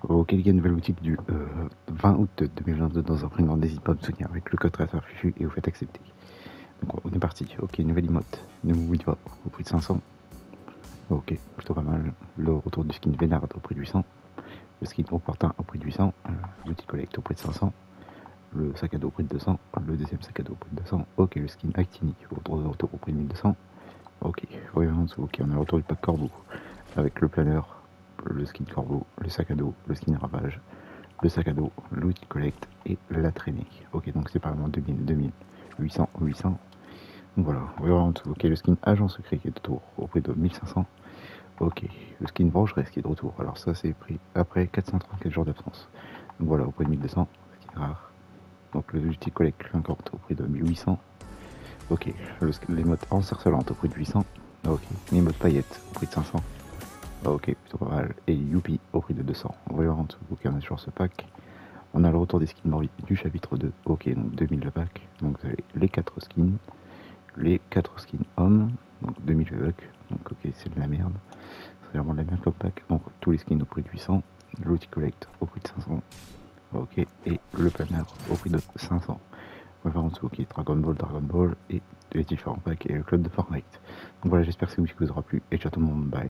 Ok, les gars, nouvelle boutique du 20 août 2022 dans un prix. N'hésite pas à me soutenir avec le code RASARFUFU et vous faites accepter. Donc on est parti. Ok, nouvelle emote. Nouveau Widow au prix de 500. Ok, plutôt pas mal. Le retour du skin Vénard au prix de 800. Le skin Opportun au prix de 800. L'outil Collect au prix de 500. Le sac à dos au prix de 200. Le deuxième sac à dos au prix de 200. Ok, le skin Actini retour au prix de 1200. Ok, voyons en dessous. Ok, on a le retour du pack Corbeau avec le planeur, le skin Corbeau, le sac à dos, le skin Ravage, le sac à dos, l'outil Collect et la traînée. Ok, donc c'est pas vraiment 2000, 2000, 800, 800. Donc voilà, voyons en dessous. Ok, le skin Agent Secret qui est de retour au prix de 1500. Ok, le skin Vengeresse qui est de retour. Alors ça c'est pris après 434 jours d'absence. Donc voilà, au prix de 1200, ce qui est rare. Donc le outil Collect Clinquante au prix de 1800. Ok, les modes encercelantes au prix de 800. Ok, les modes paillettes au prix de 500. Ok, plutôt pas mal. Et Youpi au prix de 200. On va voir en dessous. Ok, on a toujours ce pack. On a le retour des skins morbides du chapitre 2. Ok, donc 2000 le pack. Donc vous avez les 4 skins. Les 4 skins hommes. Donc 2000 le pack. Donc ok, c'est de la merde. C'est vraiment de la merde comme pack. Donc tous les skins au prix de 800. L'outil Collect au prix de 500. Ok, et le planner au prix de 500. On va voir en dessous. Ok, Dragon Ball et les différents packs et le club de Fortnite. Donc voilà, j'espère que cette boutique vous aura plu. Et ciao tout le monde, bye.